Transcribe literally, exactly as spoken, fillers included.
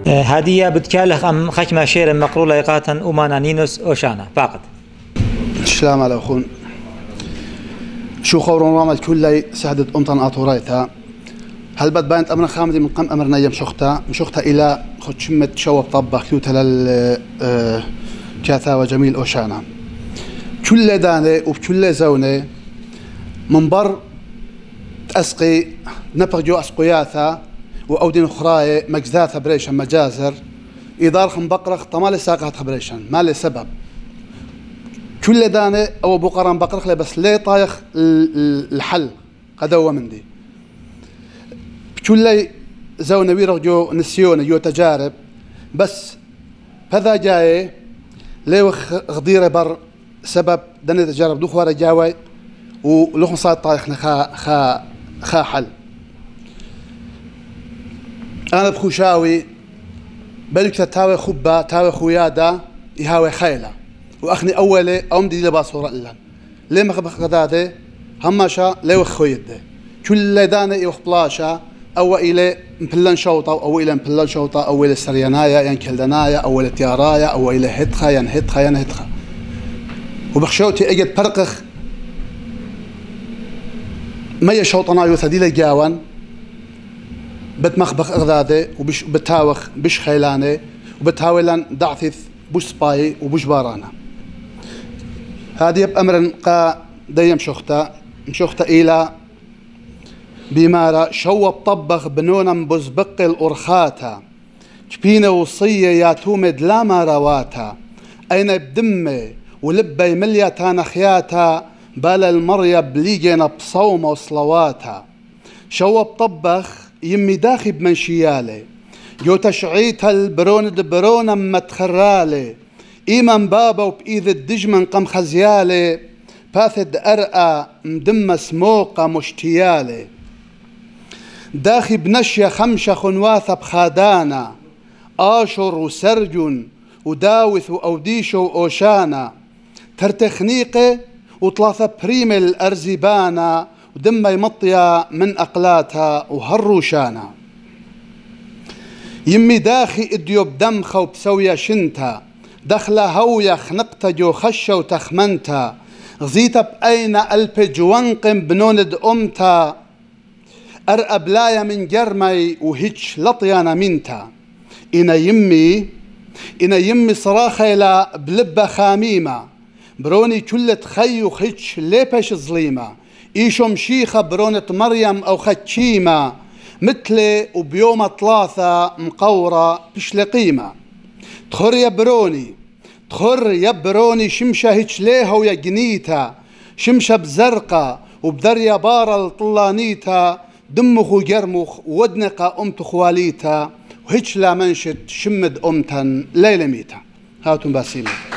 هدية بتكالخ أم خشمة شير مقرولة يقاتا أمانا نينوس أوشانا فقط. السلام على أخون. شو خورون رامل كلي سعدت أمطن أطوريتها. هل بد باينت أمر خامدي من قم أمرنا يم شختها مشختها إلى خد شمت شوب طبخ كيوتا لل كاثا وجميل أوشانا. كل دانة وبكل زونة منبر أسقي نبغجو أسقياثا وأودين أخراي مجزاثا بريشن مجازر إدار خم بقرخ طمال ساقها بريشن ما له سبب كل دانة أو بقران بقرخ له بس ليه طايخ الحل قدوة من دي كل زونة ويرجو نسيون يو تجارب بس هذا جاي ليه غدير بر سبب دني تجارب دوخ ورا جاوي ولخم صار طايخنا خا خا خا حل أنا بخوشاوي بلك تاوي خبة تاوي خويادا يهاوي خيلة وأخني أولي أم دي لباسورة إلا ليه ما خبخ غداده هماشا ليه وخويده كل دانة يوخ بلاشا أو إلى مبلن شوطة أو إلى مبلن شوطة أو إلى سريانايا ين كلدنايا أو إلى تيارايا أو إلى هتخا ين هتخا ين هتخا وبخشوتي أجد برقخ ما يشوطنا يوثدي جاوان بتمخبخ أغذاده وبش بتاوخ بش خيلانه وبتهاولن دعثث بش سباي وبش بارانا هذه بأمر قا ديم شختا مشختا إلى بمارا شوب طبخ بنونا بزبق الأرخاتا جبينا وصية يا تومد لا ما رواتا أين بدمي ولبي ملياتا خياتا بال المريا بليجينا بصوم وصلواتا شوب طبخ يمي داخي بمنشيالي جو تشعيت البرون دبرونا متخرالي إيمان بابا وبإيذ الدجمن قم خزيالي باثد أرقى مدمة سموقة مشتيالي داخي بنشيا خمشة خنواثة بخادانا آشر وسرجن وداوث وأوديش وأوشانا ترتخنيقي وطلاثة بريم الأرزبانا ودمة يمطيا من أقلاتها وهروشانا يمي داخي إديو بدمخة وبسويا شنتا دخلة هويا خنقتا جو خشة وتخمنتا غزيتا بأين ألبج وانقم بنوند أمتا أرقب لايا من جرمي وهيتش لطيانا منتا إنا يمي إنا يمي صراخة لا بلبة خاميمة بروني كلت خي وخيتش ليبش ظليمة إيشو مشيخة برونة مريم أو خدشيمة مثلي وبيوم ثلاثة مقورة بشلقيمة تخر يا بروني تخر يا بروني شمشة هيتش ليها ويا جنيتا شمشة بزرقة وبدريا بارا الطلانيتا دمخ وجرمخ ودنقة أمت خواليتا وهيتش لا منشت شمد أمتن ليلة ميتا هاتم باسيمة